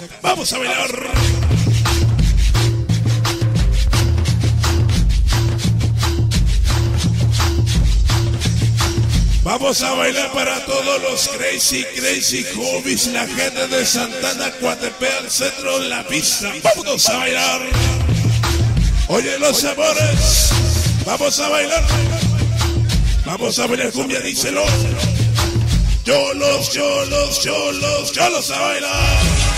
Vamos a bailar. Vamos a bailar para todos los crazy homies, la gente de Santana, Coatepec, al centro de la pista. Vamos a bailar. Oye los amores, vamos a bailar. Vamos a bailar cumbia, díselo. Cholos a bailar.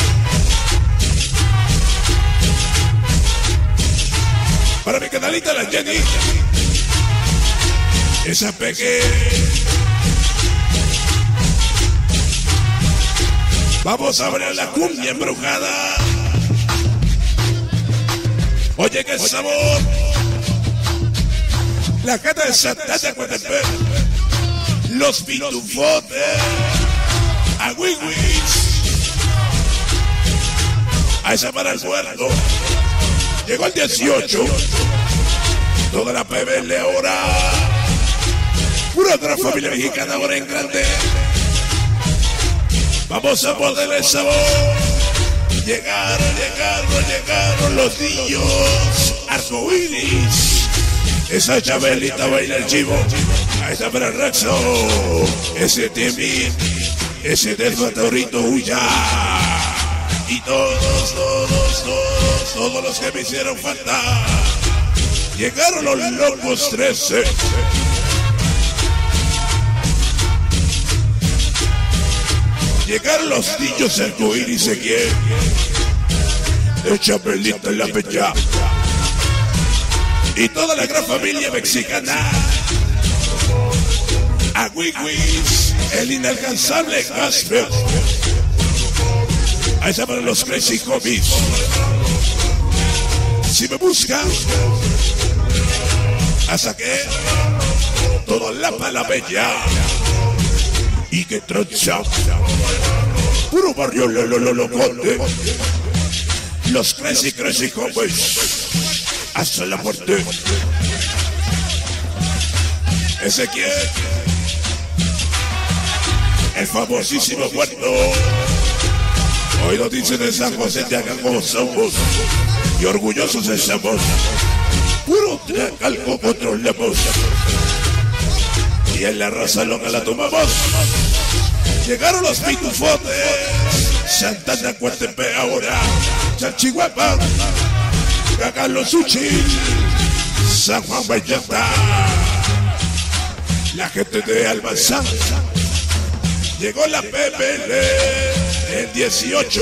Para mi canalita la Jenny, esa peque. Vamos a bailar la cumbia embrujada. Oye qué sabor. La gente de Santana, Coatepec, los pitufotes, a Wiwis, a esa para el muerto. Llegó el 18, toda la PBL ahora, pura otra familia mexicana ahora en grande. Vamos a ponerle sabor. Llegaron los niños arcoíris. Esa Chabelita baila el chivo. Ahí está para el Rexo. Ese Timmy, ese del Fatorito huya. Y todos los que me hicieron falta. Llegaron los locos 13. Llegaron los niños arcoíris Ezequiel. De Chabelita en la pecha. Y toda la gran familia mexicana. A Wiwis, el inalcanzable Casper. Ahí está para los crazy homies. Si me buscan, hasta que toda la palabella. Y que trocha. Puro barrio locote. Los crazy homies. Hasta la muerte. Ezequiel, el famosísimo puerto. Hoy nos dicen de San José de acá como somos. Y orgullosos estamos. Puro Tlacalco controlamos. Y en la raza loca la tomamos. Llegaron los pitufotes. Santana, Coatepec ahora. Chalchihuapa. Carlos Suchi, San Juan Vallarta, la gente de Almanzán. Llegó la PBL, el 18,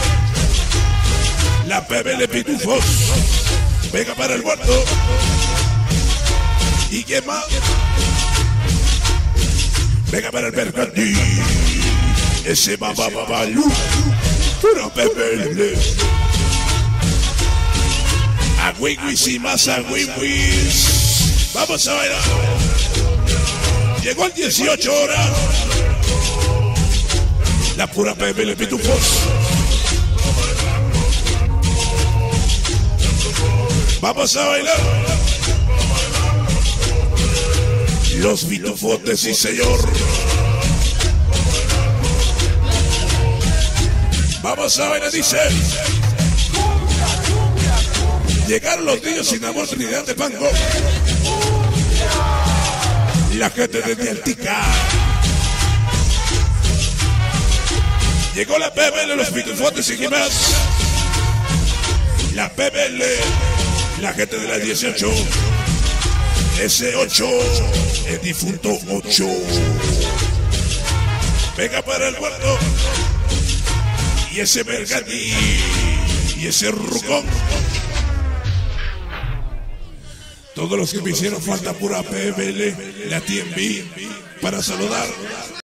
la PBL Pitufos. Venga para el muerto. ¿Y quién más? Venga para el Mercantil. Ese Babalú, puro PBL. A Wiwis y más a Wiwis. Vamos a bailar. Llegó el 18 horas. La pura PBL Pitufos. Vamos a bailar. Los pitufotes, sí señor. Vamos a bailar, dice. Llegaron los niños sin amor, Trinidad de Pango. La gente de Dialtica. Llegó la PBL, los pitufotes y qué más. La PBL, la gente de la 18. Ese 8, el difunto 8. Venga para el muerto. Y ese Mercadí. Y ese Rucón. Todos los que me hicieron falta pura PBL, la TMB, para saludar